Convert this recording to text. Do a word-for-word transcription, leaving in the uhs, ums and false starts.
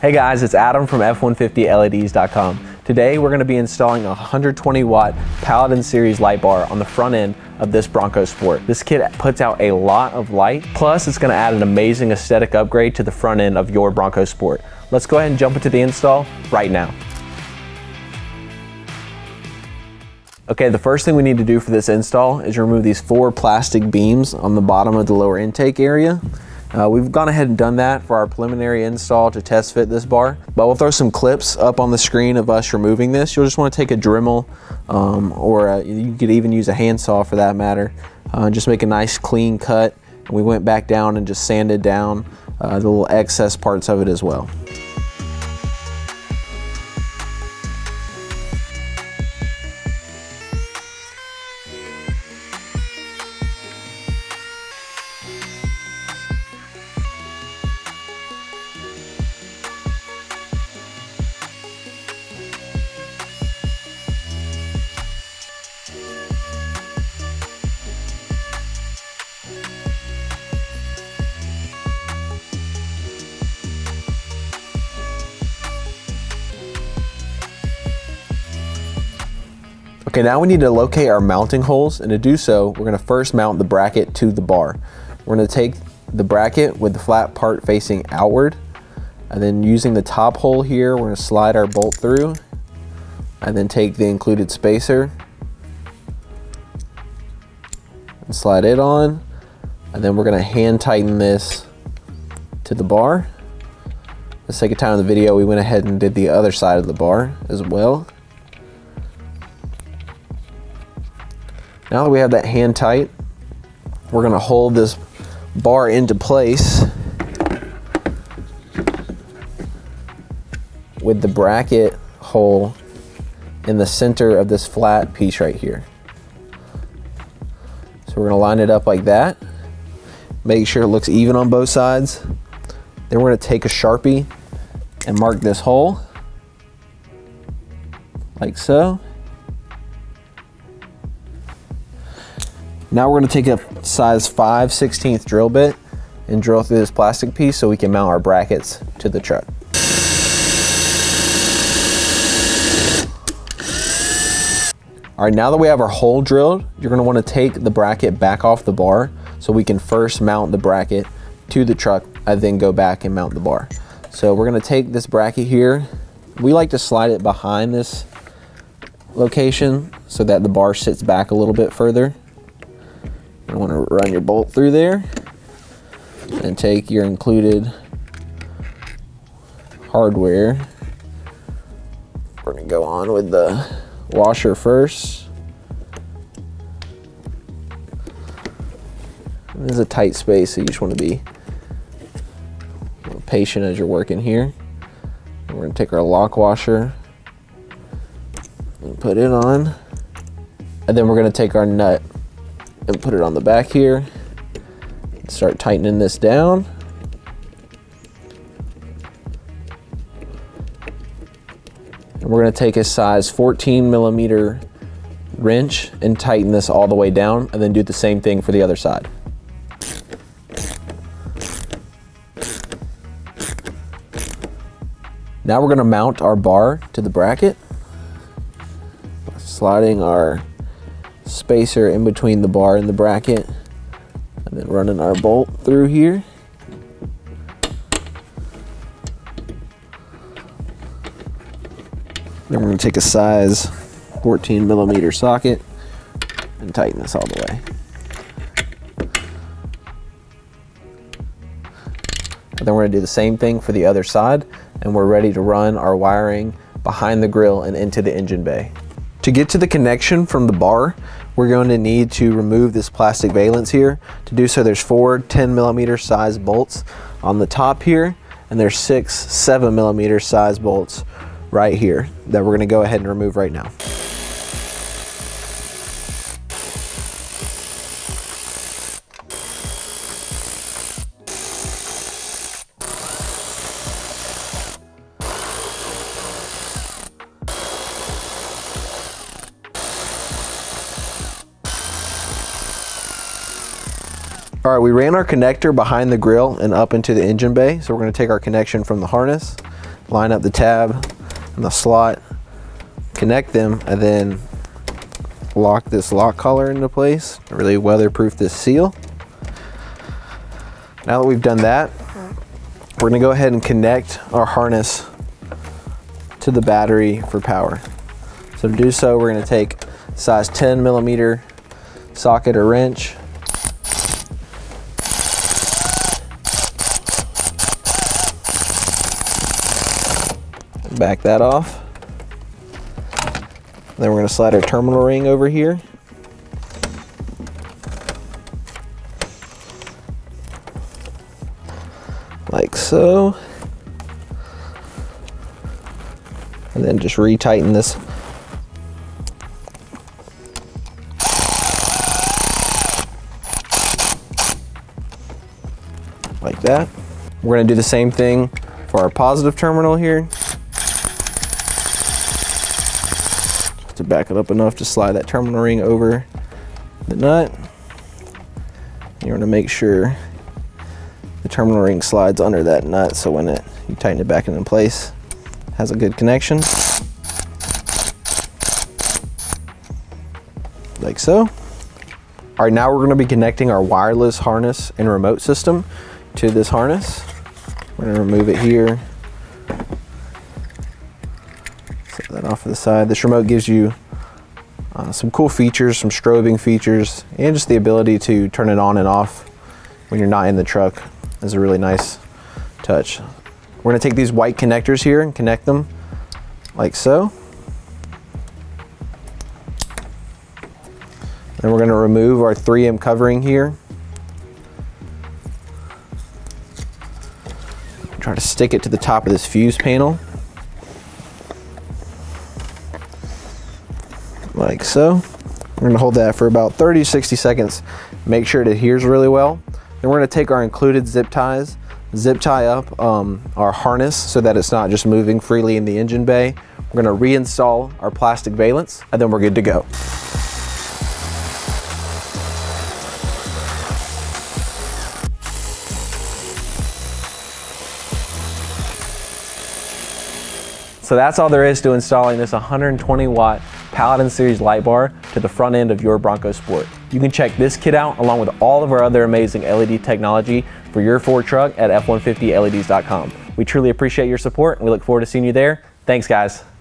Hey guys, it's Adam from F one fifty L E Ds dot com. Today we're going to be installing a one hundred twenty watt Paladin Series light bar on the front end of this Bronco Sport. This kit puts out a lot of light, plus it's going to add an amazing aesthetic upgrade to the front end of your Bronco Sport. Let's go ahead and jump into the install right now. Okay, the first thing we need to do for this install is remove these four plastic beams on the bottom of the lower intake area. Uh, we've gone ahead and done that for our preliminary install to test fit this bar, but we'll throw some clips up on the screen of us removing this. You'll just want to take a Dremel um, or a, you could even use a handsaw for that matter. Uh, just make a nice clean cut. And we went back down and just sanded down uh, the little excess parts of it as well. Okay, now we need to locate our mounting holes, and to do so, we're going to first mount the bracket to the bar. We're going to take the bracket with the flat part facing outward, and then using the top hole here, we're going to slide our bolt through, and then take the included spacer, and slide it on, and then we're going to hand tighten this to the bar. The second time in the video, we went ahead and did the other side of the bar as well. Now that we have that hand tight, we're going to hold this bar into place with the bracket hole in the center of this flat piece right here. So we're going to line it up like that, make sure it looks even on both sides. Then we're going to take a Sharpie and mark this hole like so. Now we're going to take a size five sixteenths drill bit and drill through this plastic piece so we can mount our brackets to the truck. All right, now that we have our hole drilled, you're going to want to take the bracket back off the bar so we can first mount the bracket to the truck and then go back and mount the bar. So we're going to take this bracket here. We like to slide it behind this location so that the bar sits back a little bit further. You want to run your bolt through there and take your included hardware. We're going to go on with the washer first. This is a tight space, so you just want to be a little patient as you're working here. And we're going to take our lock washer and put it on. And then we're going to take our nut and put it on the back here. Start tightening this down. And we're going to take a size fourteen millimeter wrench and tighten this all the way down, and then do the same thing for the other side. Now we're going to mount our bar to the bracket, sliding our spacer in between the bar and the bracket, and then running our bolt through here. Then we're going to take a size fourteen millimeter socket and tighten this all the way. And then we're going to do the same thing for the other side, and we're ready to run our wiring behind the grill and into the engine bay. To get to the connection from the bar, we're going to need to remove this plastic valance here. To do so, there's four ten millimeter size bolts on the top here, and there's six seven millimeter size bolts right here that we're going to go ahead and remove right now. All right, we ran our connector behind the grill and up into the engine bay. So we're gonna take our connection from the harness line up the tab and the slot, connect them, and then lock this lock collar into place to really weatherproof this seal. Now that we've done that, we're gonna go ahead and connect our harness to the battery for power. So to do so, we're gonna take size ten millimeter socket or wrench, back that off. Then we're going to slide our terminal ring over here. Like so. And then just retighten this. Like that. We're going to do the same thing for our positive terminal here. To back it up enough to slide that terminal ring over the nut. You want to make sure the terminal ring slides under that nut, so when it you tighten it back in place, it has a good connection. Like so. All right, now we're going to be connecting our wireless harness and remote system to this harness. We're going to remove it here. Set that off to the side. This remote gives you uh, some cool features, some strobing features, and just the ability to turn it on and off when you're not in the truck is a really nice touch. We're going to take these white connectors here and connect them like so. Then we're going to remove our three M covering here. Try to stick it to the top of this fuse panel. Like so. We're going to hold that for about thirty to sixty seconds. Make sure it adheres really well. Then we're going to take our included zip ties, zip tie up um, our harness so that it's not just moving freely in the engine bay. We're going to reinstall our plastic valance, and then we're good to go. So that's all there is to installing this one hundred twenty watt Paladin Series light bar to the front end of your Bronco Sport. You can check this kit out along with all of our other amazing L E D technology for your Ford truck at F one fifty L E Ds dot com. We truly appreciate your support and we look forward to seeing you there. Thanks guys.